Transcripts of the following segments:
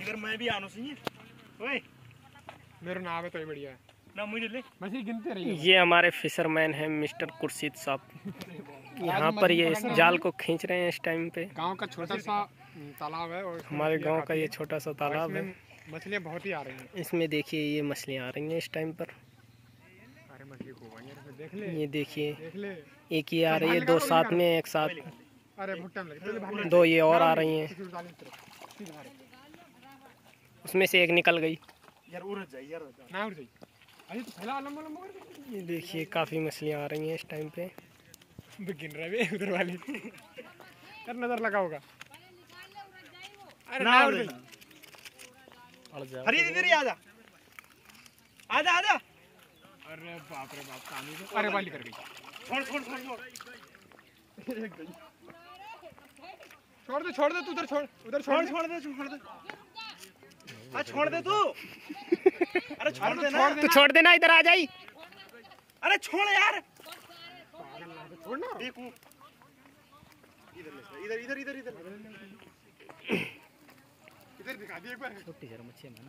अगर मैं भी आनो चाहिए ओए मेरा नाम है तो ही बढ़िया है ना मुझे ले मछली गिनते रहिए। ये हमारे फिशरमैन हैं मिस्टर कुर्शीद साहब। यहाँ पर ये इस जाल को खींच रहे हैं इस टाइम पे। गांव का छोटा सा तालाब है और हमारे गांव का ये छोटा सा तालाब है। मछलियाँ बहुत ही आ रही हैं। इसमें देखिए ये मछलियाँ आ रही हैं इस टाइम पर। अरे मछली खूब आई है, देख ले। ये देखिए देख ले। एक ही आ रही है, दो साथ में एक साथ। अरे बहुत टाइम लगेगा। दो ये और आ रही हैं, उसमें से एक निकल गई। यार उड़ जाए यार ना उड़ जाए। अरे तो पहला लंबा लंबा ये देखिए काफ़ी मछलियाँ आ रही हैं इस टाइम पे। गिन रहे उधर वाली कर नजर लगा होगा। अरे ना उड़ जाए। अरे इधर ही आजा आजा आजा। अरे बाप रे बाप पानी तो अरे वाली कर गई। छोड़ छोड़ छोड़ छोड़ छोड़ दे तू उधर छोड़ छोड़ छोड़ दे छोड़ दे तू। अरे छोड़ दे ना तो छोड़ देना, इधर आ जाई। अरे छोड़ यार छोड़ ना। देखो इधर इधर इधर इधर इधर इधर दिखा दे एक बार। छोटी जरा मच्छी है ना।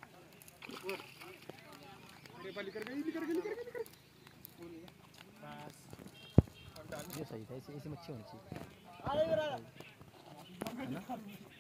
अरे वाली कर गई कर गई कर गई। ये सही था, ऐसी मच्छी होनी चाहिए। अरे